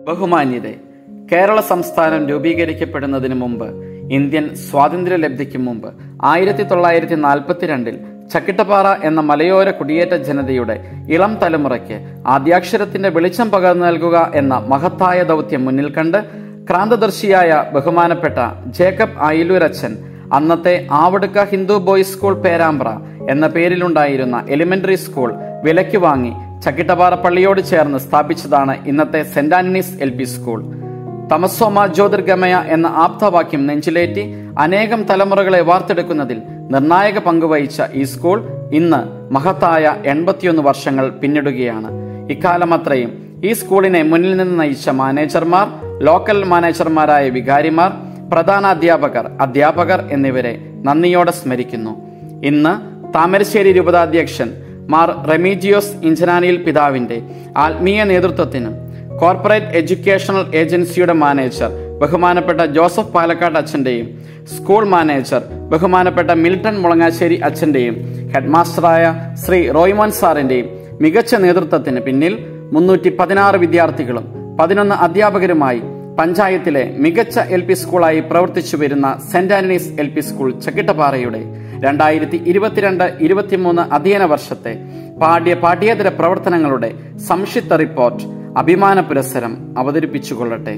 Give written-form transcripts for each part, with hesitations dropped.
ബഹുമാന്യരെ, കേരള സംസ്ഥാനം രൂപീകരിക്കപ്പെടുന്നതിന് മുമ്പ്, ഇന്ത്യൻ സ്വാതന്ത്ര്യലബ്ധിക്ക് മുമ്പ് 1942 ചക്കിട്ടപ്പാറ എന്ന മലയോര കുടിയേറ്റ ജനതയുടെ ഇളം തലമുറയ്ക്ക് ആദ്യാക്ഷരത്തിന്റെ വെളിച്ചം പകർന്നു നൽകുക എന്ന മഹത്തായ ദൗത്യം മുന്നിൽ കണ്ട് ക്രാന്തദർശിയായ ബഹുമാനപ്പെട്ട ജേക്കബ് ആയിലൂരച്ഛൻ അന്നത്തെ ആവടുക്ക ഹിന്ദു ബോയ്സ് സ്കൂൾ പേരാമ്പ്ര എന്ന പേരിലുണ്ടായിരുന്ന എലിമെന്ററി സ്കൂൾ വിലയ്ക്ക് വാങ്ങി ചക്കിട്ടപ്പാറ പള്ളിയോട് ചേർന്ന് സ്ഥാപിച്ചതാണ് ഇന്നത്തെ സെന്റ് ആന്റണീസ് LP സ്കൂൾ. തമസോമ ജ്യോതിർഗമയ എന്ന ആപ്തവാക്യം നെഞ്ചിലേറ്റി അനേകം തലമുറകളെ വാർത്തെടുക്കുന്നതിൽ നിർണായക പങ്കുവഹിച്ച ഈ സ്കൂൾ ഇന്ന് മഹത്തായ 81 വർഷങ്ങൾ പിന്നിടുകയാണ്. ഇക്കാലമത്രയും ഈ സ്കൂളിനെ മുന്നിൽ നിന്ന് നയിച്ച മാനേജർമാർ, ലോക്കൽ മാനേജർമാരായ വികാരിമാർ, പ്രധാന അധ്യാപകർ എന്നിവരെ നന്ദിയോടെ സ്മരിക്കുന്നു. ഇന്ന് താമരശ്ശേരി രൂപതാധ്യക്ഷൻ മാർ റെമീജിയോസ് ഇഞ്ചനാനിയിൽ പിതാവിന്റെ ആത്മീയ നേതൃത്വത്തിനും കോർപ്പറേറ്റ് എഡ്യൂക്കേഷണൽ ഏജൻസിയുടെ മാനേജർ ബഹുമാനപ്പെട്ട ജോസഫ് പാലക്കാട് അച്ഛന്റെയും സ്കൂൾ മാനേജർ ബഹുമാനപ്പെട്ട മിൽട്ടൺ മുളങ്ങാശ്ശേരി അച്ഛന്റെയും ഹെഡ്മാസ്റ്ററായ ശ്രീ റോയ്മോൻ സാറിന്റെയും മികച്ച നേതൃത്വത്തിന് പിന്നിൽ 316 വിദ്യാർത്ഥികളും 11 അധ്യാപകരുമായി പഞ്ചായത്തിലെ മികച്ച LP സ്കൂളായി പ്രവർത്തിച്ചു വരുന്ന സെന്റ് ആന്റണീസ് LP സ്കൂൾ ചക്കിട്ടപ്പാറയുടെ 2022-23 അധ്യയന വർഷത്തെ പാഠ്യേതര പ്രവർത്തനങ്ങളുടെ സംക്ഷിപ്ത റിപ്പോർട്ട് അഭിമാന പുരസ്സരം അവതരിപ്പിച്ചുകൊള്ളട്ടെ.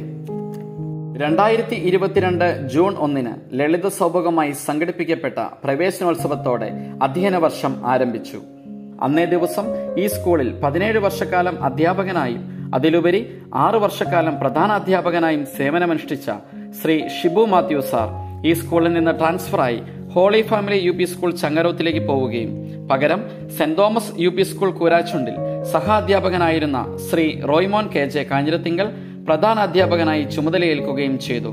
2022 ജൂൺ 1 ലളിത സൗഭഗമായി സംഘടിപ്പിക്കപ്പെട്ട പ്രവേശനോത്സവത്തോടെ അധ്യയന വർഷം ആരംഭിച്ചു. അന്നേ ദിവസം ഈ സ്കൂളിൽ 17 വർഷക്കാലം അധ്യാപകനായും അതിലുപരി 6 വർഷക്കാലം പ്രധാന അധ്യാപകനായും സേവനമനുഷ്ഠിച്ച ശ്രീ ഷിബു മാത്യു സാർ ഈ സ്കൂളിൽ നിന്ന് ട്രാൻസ്ഫറായി ഹോളി ഫാമിലി UP സ്കൂൾ ചങ്ങരോത്തിലേക്ക് പോവുകയും പകരം സെന്റ് തോമസ് UP സ്കൂൾ കൂരാച്ചുണ്ടിൽ സഹാധ്യാപകനായിരുന്ന ശ്രീ റോയ്മോൻ KJ കാഞ്ഞിരത്തിങ്കൽ പ്രധാന അധ്യാപകനായി ചുമതലയേൽക്കുകയും ചെയ്തു.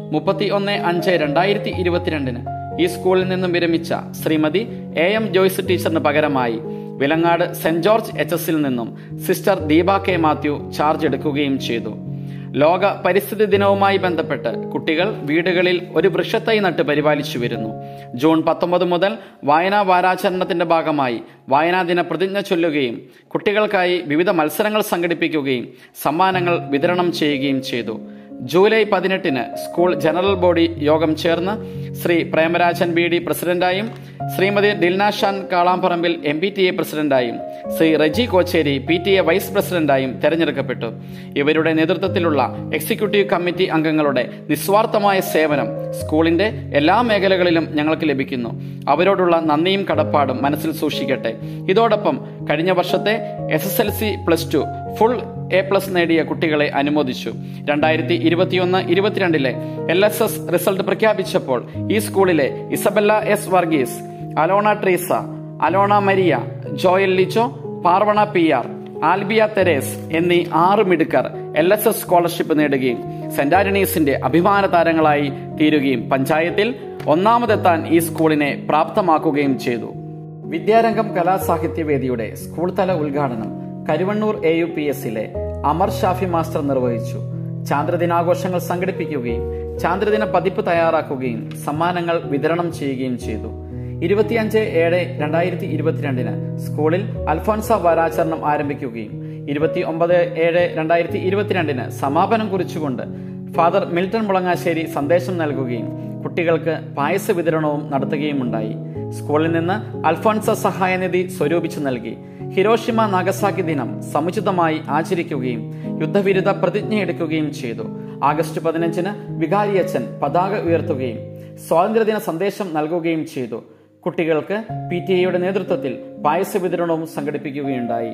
31/5/2022 ഈ സ്കൂളിൽ നിന്നും വിരമിച്ച ശ്രീമതി AM ജോയ്സ് ടീച്ചറിന് പകരമായി വിലങ്ങാട് സെന്റ് ജോർജ് HS നിന്നും sister Deepa K Mathew charge എടുക്കുകയും ചെയ്തു. ലോക പരിസ്ഥിതി ദിനവുമായി ബന്ധപ്പെട്ട് കുട്ടികൾ വീടുകളിൽ ഒരു വൃക്ഷത്തൈ നട്ട് പരിപാലിച്ചു വരുന്നു. ജൂൺ 19 മുതൽ വായനാ വാരാചരണത്തിന്റെ ഭാഗമായി വായനാ ദിന പ്രതിജ്ഞ ചൊല്ലുകയും കുട്ടികൾക്കായി വിവിധ മത്സരങ്ങൾ സംഘടിപ്പിക്കുകയും സമ്മാനങ്ങൾ വിതരണം ചെയ്യുകയും ചെയ്തു. ജൂലൈ 18 സ്കൂൾ ജനറൽ ബോഡി യോഗം ചേർന്ന് ശ്രീ പ്രേമരാജൻ BD പ്രസിഡന്റായും ശ്രീമതി ദിൽനാഷാൻ കാളാമ്പറമ്പിൽ MPTA പ്രസിഡന്റായും ശ്രീ റജി കോച്ചേരി PTA വൈസ് പ്രസിഡന്റായും തെരഞ്ഞെടുക്കപ്പെട്ടു. ഇവരുടെ നേതൃത്വത്തിലുള്ള എക്സിക്യൂട്ടീവ് കമ്മിറ്റി അംഗങ്ങളുടെ നിസ്വാർത്ഥമായ സേവനം സ്കൂളിന്റെ എല്ലാ മേഖലകളിലും ഞങ്ങൾക്ക് ലഭിക്കുന്നു. അവരോടുള്ള നന്ദിയും കടപ്പാടും മനസ്സിൽ സൂക്ഷിക്കട്ടെ. ഇതോടൊപ്പം കഴിഞ്ഞ വർഷത്തെ SSLC +2 ഫുൾ A+ നേടിയ കുട്ടികളെ അനുമോദിച്ചു. 2021-22 LSS റിസൾട്ട് പ്രഖ്യാപിച്ചപ്പോൾ ഈ സ്കൂളിലെ Isabella S Varghese, Alona Treesa, Alona Maria, Joel Lijo, Parvana PR, Albiya Therese എന്നീ 6 മിടുക്കർ LSS സ്കോളർഷിപ്പ് നേടുകയും സെന്റ് ആന്റണീസിന്റെ അഭിമാന താരങ്ങളായി തീരുകയും പഞ്ചായത്തിൽ ഒന്നാമതെത്താൻ ഈ സ്കൂളിനെ പ്രാപ്തമാക്കുകയും ചെയ്തു. വിദ്യാരംഗം കലാസാഹിത്യവേദിയുടെ സ്കൂൾ തല ഉദ്ഘാടനം കരുവണ്ണൂർ AUPSലെ അമർ ഷാഫി മാസ്റ്റർ നിർവഹിച്ചു. ചാന്ദ്രദിനാഘോഷങ്ങൾ സംഘടിപ്പിക്കുകയും ചാന്ദ്രദിന പതിപ്പ് തയ്യാറാക്കുകയും സമ്മാനങ്ങൾ വിതരണം ചെയ്യുകയും ചെയ്തു. 25/7/2022 സ്കൂളിൽ അൽഫോൻസ വാരാചരണം ആരംഭിക്കുകയും 29/7/2022 സമാപനം കുറിച്ചുകൊണ്ട് ഫാദർ മിൽട്ടൺ മുളങ്ങാശ്ശേരി സന്ദേശം നൽകുകയും കുട്ടികൾക്ക് പായസ വിതരണവും നടത്തുകയുമുണ്ടായി. സ്കൂളിൽ നിന്ന് അൽഫോൻസ സഹായനിധി സ്വരൂപിച്ചു നൽകി. ഹിരോഷിമ നാഗസാക്കി ദിനം സമുചിതമായി ആചരിക്കുകയും യുദ്ധവിരുദ്ധ പ്രതിജ്ഞയെടുക്കുകയും ചെയ്തു. ആഗസ്റ്റ് 15 വികാരിയച്ഛൻ പതാക ഉയർത്തുകയും സ്വാതന്ത്ര്യദിന സന്ദേശം നൽകുകയും ചെയ്തു. കുട്ടികൾക്ക് PTA നേതൃത്വത്തിൽ പായസ വിതരണവും സംഘടിപ്പിക്കുകയുണ്ടായി.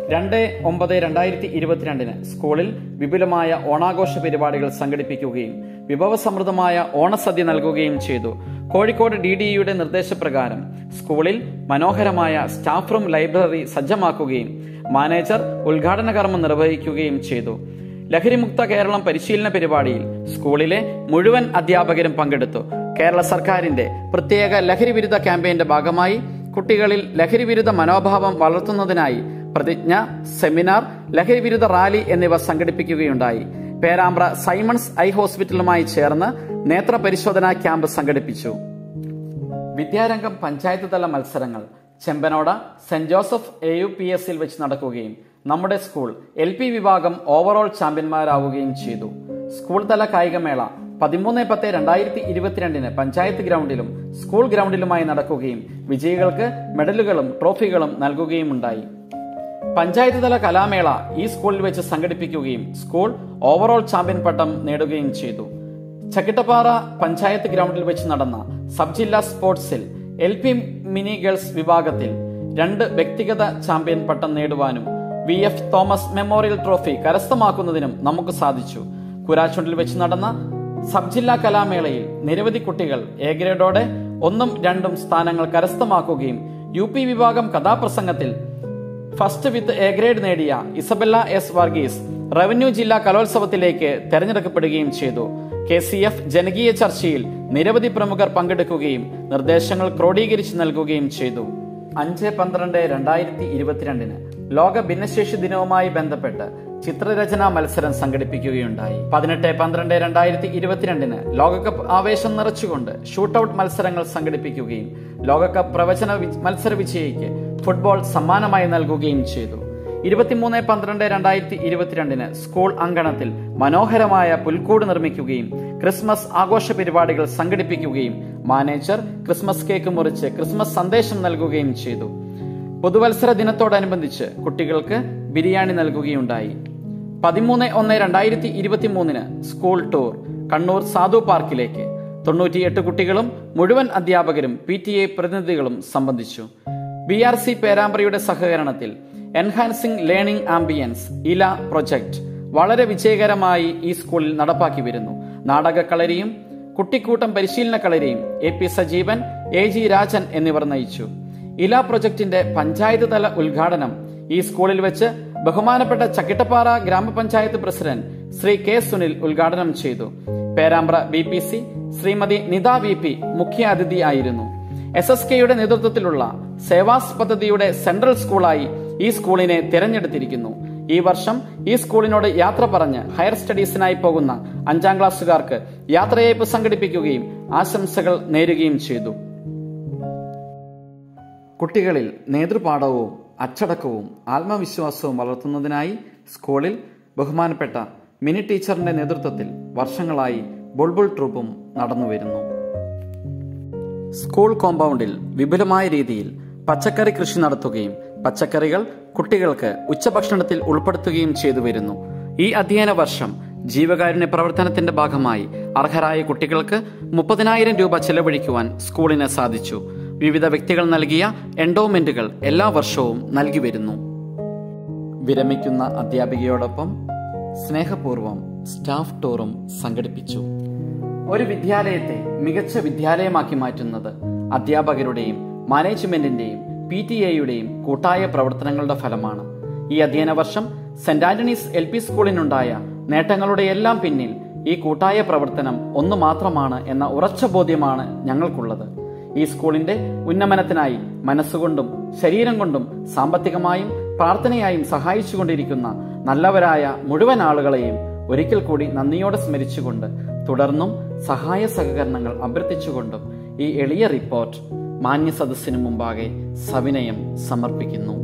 2/9/2022 സ്കൂളിൽ വിപുലമായ ഓണാഘോഷ പരിപാടികൾ സംഘടിപ്പിക്കുകയും വിഭവസമൃദ്ധമായ ഓണസദ്യ നൽകുകയും ചെയ്തു. കോഴിക്കോട് DDEയുടെ നിർദ്ദേശപ്രകാരം സ്കൂളിൽ മനോഹരമായ സ്റ്റാഫ് റൂം ലൈബ്രറി സജ്ജമാക്കുകയും മാനേജർ ഉദ്ഘാടന കർമ്മം നിർവഹിക്കുകയും ചെയ്തു. ലഹരിമുക്ത കേരളം പരിശീലന പരിപാടിയിൽ സ്കൂളിലെ മുഴുവൻ അധ്യാപകരും പങ്കെടുത്തു. കേരള സർക്കാരിന്റെ പ്രത്യേക ലഹരിവിരുദ്ധ ക്യാമ്പയിന്റെ ഭാഗമായി കുട്ടികളിൽ ലഹരിവിരുദ്ധ മനോഭാവം വളർത്തുന്നതിനായി പ്രതിജ്ഞ, സെമിനാർ, ലഹരിവിരുദ്ധ റാലി എന്നിവ സംഘടിപ്പിക്കുകയുണ്ടായി. പേരാമ്പ്ര സൈമൺസ് ഐ ഹോസ്പിറ്റലുമായി ചേർന്ന് നേത്ര പരിശോധനാ ക്യാമ്പ് സംഘടിപ്പിച്ചു. വിദ്യാരംഗം പഞ്ചായത്ത് തല മത്സരങ്ങൾ ചെമ്പനോട സെന്റ് ജോസഫ് AUPSൽ വെച്ച് നടക്കുകയും നമ്മുടെ സ്കൂൾ LP വിഭാഗം ഓവറോൾ ചാമ്പ്യന്മാരാവുകയും ചെയ്തു. സ്കൂൾ തല കായികമേള 13/10/2022 പഞ്ചായത്ത് ഗ്രൗണ്ടിലും സ്കൂൾ ഗ്രൗണ്ടിലുമായി നടക്കുകയും വിജയികൾക്ക് മെഡലുകളും ട്രോഫികളും നൽകുകയുമുണ്ടായി. പഞ്ചായത്ത് തല കലാമേള ഈ സ്കൂളിൽ വെച്ച് സംഘടിപ്പിക്കുകയും സ്കൂൾ ഓവറോൾ ചാമ്പ്യൻ പട്ടം നേടുകയും ചെയ്തു. ചക്കിട്ടപ്പാറ പഞ്ചായത്ത് ഗ്രൗണ്ടിൽ വെച്ച് നടന്ന സബ് ജില്ലാ സ്പോർട്സിൽ LP മിനി ഗേൾസ് വിഭാഗത്തിൽ 2 വ്യക്തിഗത ചാമ്പ്യൻ പട്ടം നേടുവാനും VF തോമസ് മെമ്മോറിയൽ ട്രോഫി കരസ്ഥമാക്കുന്നതിനും നമുക്ക് സാധിച്ചു. കുരാച്ചുണ്ടിൽ വെച്ച് നടന്ന സബ് ജില്ലാ കലാമേളയിൽ നിരവധി കുട്ടികൾ A ഗ്രേഡോടെ 1ഉം 2ഉം സ്ഥാനങ്ങൾ കരസ്ഥമാക്കുകയും UP വിഭാഗം കഥാപ്രസംഗത്തിൽ ഫസ്റ്റ് വിത്ത് A ഗ്രേഡ് നേടിയ ഇസബെല്ല S വർഗീസ് റവന്യൂ ജില്ലാ കലോത്സവത്തിലേക്ക് തെരഞ്ഞെടുക്കപ്പെടുകയും ചെയ്തു. KCF ജനകീയ ചർച്ചയിൽ നിരവധി പ്രമുഖർ പങ്കെടുക്കുകയും നിർദ്ദേശങ്ങൾ ക്രോഡീകരിച്ചു നൽകുകയും ചെയ്തു. 5/12/2022 ലോക ഭിന്നശേഷി ദിനവുമായി ബന്ധപ്പെട്ട് ചിത്രരചനാ മത്സരം സംഘടിപ്പിക്കുകയുണ്ടായി. 18/12/2022 ലോകകപ്പ് ആവേശം നിറച്ചുകൊണ്ട് ഷൂട്ടൌട്ട് മത്സരങ്ങൾ സംഘടിപ്പിക്കുകയും ലോകകപ്പ് പ്രവചന മത്സര വിജയിക്ക് ഫുട്ബോൾ സമ്മാനമായി നൽകുകയും ചെയ്തു. 23/12/2022 സ്കൂൾ അങ്കണത്തിൽ മനോഹരമായ പുൽക്കൂട് നിർമ്മിക്കുകയും ക്രിസ്മസ് ആഘോഷ പരിപാടികൾ സംഘടിപ്പിക്കുകയും മാനേജർ ക്രിസ്മസ് കേക്ക് മുറിച്ച് ക്രിസ്മസ് സന്ദേശം നൽകുകയും ചെയ്തു. പുതുവത്സര ദിനത്തോടനുബന്ധിച്ച് കുട്ടികൾക്ക് ബിരിയാണി നൽകുകയുണ്ടായി. 13/1/2023 സ്കൂൾ ടൂർ കണ്ണൂർ സാധു പാർക്കിലേക്ക് 98 കുട്ടികളും മുഴുവൻ അധ്യാപകരും PTA പ്രതിനിധികളും സംബന്ധിച്ചു. BRC പേരാമ്പ്രയുടെ സഹകരണത്തിൽ എൻഹാൻസിംഗ് ലേണിംഗ് ആംബിയൻസ് ഇല പ്രൊജക്ട് വളരെ വിജയകരമായി ഈ സ്കൂളിൽ നടപ്പാക്കി വരുന്നു. നാടകക്കളരിയും കുട്ടിക്കൂട്ടം പരിശീലന കളരിയും AP സജീവൻ, AG രാജൻ എന്നിവർ നയിച്ചു. ഇല പ്രൊജക്ടിന്റെ പഞ്ചായത്ത് തല ഉദ്ഘാടനം ഈ സ്കൂളിൽ വെച്ച് ബഹുമാനപ്പെട്ട ചക്കിട്ടപ്പാറ ഗ്രാമപഞ്ചായത്ത് പ്രസിഡന്റ് ശ്രീ K സുനിൽ ഉദ്ഘാടനം ചെയ്തു. പേരാമ്പ്ര BPC ശ്രീമതി നിത VP മുഖ്യ അതിഥി ആയിരുന്നു. SSKയുടെ നേതൃത്വത്തിലുള്ള സേവാസ് പദ്ധതിയുടെ സെൻട്രൽ സ്കൂളായി ഈ സ്കൂളിനെ തിരഞ്ഞെടുത്തിരിക്കുന്നു. ഈ വർഷം ഈ സ്കൂളിനോട് യാത്ര പറഞ്ഞ് ഹയർ സ്റ്റഡീസിനായി പോകുന്ന 5ാം ക്ലാസ്സുകാർക്ക് യാത്രയയപ്പ് സംഘടിപ്പിക്കുകയും ആശംസകൾ നേരുകയും ചെയ്തു. കുട്ടികളിൽ നേതൃപാഠവും അച്ചടക്കവും ആത്മവിശ്വാസവും വളർത്തുന്നതിനായി സ്കൂളിൽ ബഹുമാനപ്പെട്ട മിനി ടീച്ചറിന്റെ നേതൃത്വത്തിൽ വർഷങ്ങളായി ബുൾബുൾ ട്രൂപ്പും നടന്നുവരുന്നു. സ്കൂൾ കോമ്പൗണ്ടിൽ വിപുലമായ രീതിയിൽ പച്ചക്കറി കൃഷി നടത്തുകയും പച്ചക്കറികൾ കുട്ടികൾക്ക് ഉച്ചഭക്ഷണത്തിൽ ഉൾപ്പെടുത്തുകയും ചെയ്തു വരുന്നു. ഈ അധ്യയന വർഷം ജീവകാരുണ്യ പ്രവർത്തനത്തിന്റെ ഭാഗമായി അർഹരായ കുട്ടികൾക്ക് 30,000 രൂപ ചെലവഴിക്കുവാൻ സ്കൂളിന് സാധിച്ചു. വിവിധ വ്യക്തികൾ നൽകിയ എൻഡോമെന്റുകൾ എല്ലാ വർഷവും നൽകി വരുന്നു. വിരമിക്കുന്ന അധ്യാപികയോടൊപ്പം സ്നേഹപൂർവ്വം സ്റ്റാഫ് ടൂറും സംഘടിപ്പിച്ചു. ഒരു വിദ്യാലയത്തെ മികച്ച വിദ്യാലയമാക്കി മാറ്റുന്നത് അധ്യാപകരുടെയും മാനേജ്മെന്റിന്റെയും PTA-യുടെയും കൂട്ടായ പ്രവർത്തനങ്ങളുടെ ഫലമാണ്. ഈ അധ്യയന വർഷം സെന്റ് ആന്റണീസ് LP സ്കൂളിനുണ്ടായ നേട്ടങ്ങളുടെ എല്ലാം പിന്നിൽ ഈ കൂട്ടായ പ്രവർത്തനം ഒന്നു മാത്രമാണ് എന്ന ഉറച്ച ബോധ്യമാണ് ഞങ്ങൾക്കുള്ളത്. ഈ സ്കൂളിന്റെ ഉന്നമനത്തിനായി മനസ്സുകൊണ്ടും ശരീരം കൊണ്ടും സാമ്പത്തികമായും പ്രാർത്ഥനയായും സഹായിച്ചുകൊണ്ടിരിക്കുന്ന നല്ലവരായ മുഴുവൻ ആളുകളെയും ഒരിക്കൽ കൂടി നന്ദിയോടെ സ്മരിച്ചുകൊണ്ട് തുടർന്നും സഹായ സഹകരണങ്ങൾ അഭ്യർത്ഥിച്ചുകൊണ്ടും ഈ എളിയ റിപ്പോർട്ട് മാന്യ സദസ്സിനു മുമ്പാകെ സവിനയം സമർപ്പിക്കുന്നു.